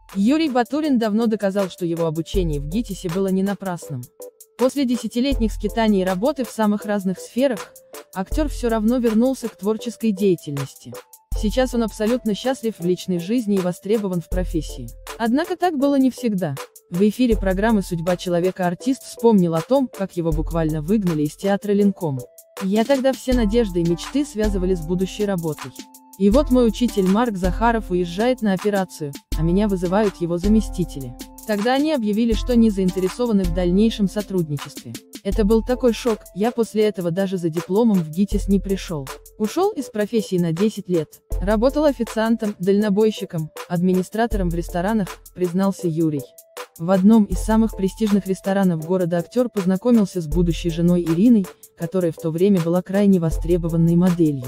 Юрий Батурин давно доказал, что его обучение в ГИТИСе было не напрасным. После десятилетних скитаний и работы в самых разных сферах, актер все равно вернулся к творческой деятельности. Сейчас он абсолютно счастлив в личной жизни и востребован в профессии. Однако так было не всегда. В эфире программы «Судьба человека» артист вспомнил о том, как его буквально выгнали из театра Ленком. «Я тогда все надежды и мечты связывали с будущей работой. И вот мой учитель Марк Захаров уезжает на операцию, а меня вызывают его заместители. Тогда они объявили, что не заинтересованы в дальнейшем сотрудничестве. Это был такой шок, я после этого даже за дипломом в ГИТИС не пришел. Ушел из профессии на 10 лет. Работал официантом, дальнобойщиком, администратором в ресторанах», признался Юрий. В одном из самых престижных ресторанов города актер познакомился с будущей женой Ириной, которая в то время была крайне востребованной моделью.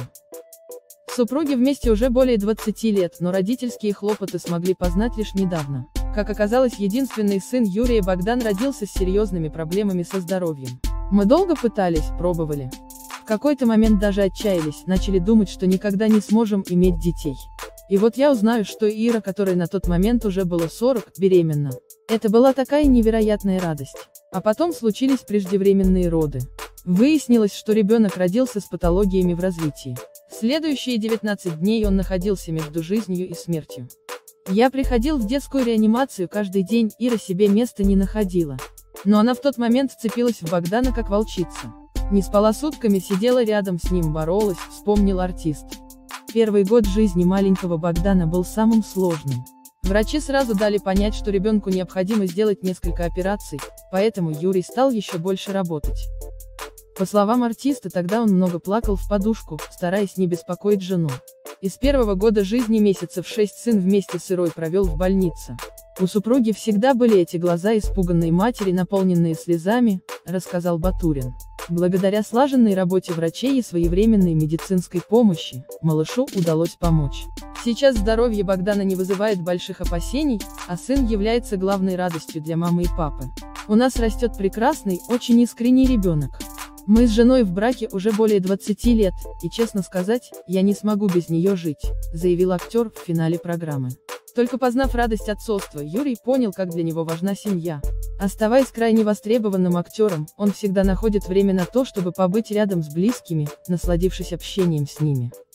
Супруги вместе уже более 20 лет, но родительские хлопоты смогли познать лишь недавно. Как оказалось, единственный сын Юрия, Богдан, родился с серьезными проблемами со здоровьем. «Мы долго пытались, пробовали. В какой-то момент даже отчаялись, начали думать, что никогда не сможем иметь детей. И вот я узнаю, что Ира, которой на тот момент уже было 40, беременна. Это была такая невероятная радость. А потом случились преждевременные роды. Выяснилось, что ребенок родился с патологиями в развитии. Следующие 19 дней он находился между жизнью и смертью. Я приходил в детскую реанимацию каждый день, Ира себе места не находила. Но она в тот момент вцепилась в Богдана как волчица. Не спала сутками, сидела рядом с ним, боролась», вспомнил артист. Первый год жизни маленького Богдана был самым сложным. Врачи сразу дали понять, что ребенку необходимо сделать несколько операций, поэтому Юрий стал еще больше работать. По словам артиста, тогда он много плакал в подушку, стараясь не беспокоить жену. Из первого года жизни месяцев 6 сын вместе с Ирой провел в больнице. У супруги всегда были эти глаза испуганной матери, наполненные слезами, рассказал Батурин. Благодаря слаженной работе врачей и своевременной медицинской помощи, малышу удалось помочь. Сейчас здоровье Богдана не вызывает больших опасений, а сын является главной радостью для мамы и папы. «У нас растет прекрасный, очень искренний ребенок. Мы с женой в браке уже более 20 лет, и, честно сказать, я не смогу без нее жить», заявил актер в финале программы. Только познав радость отцовства, Юрий понял, как для него важна семья. Оставаясь крайне востребованным актером, он всегда находит время на то, чтобы побыть рядом с близкими, насладившись общением с ними.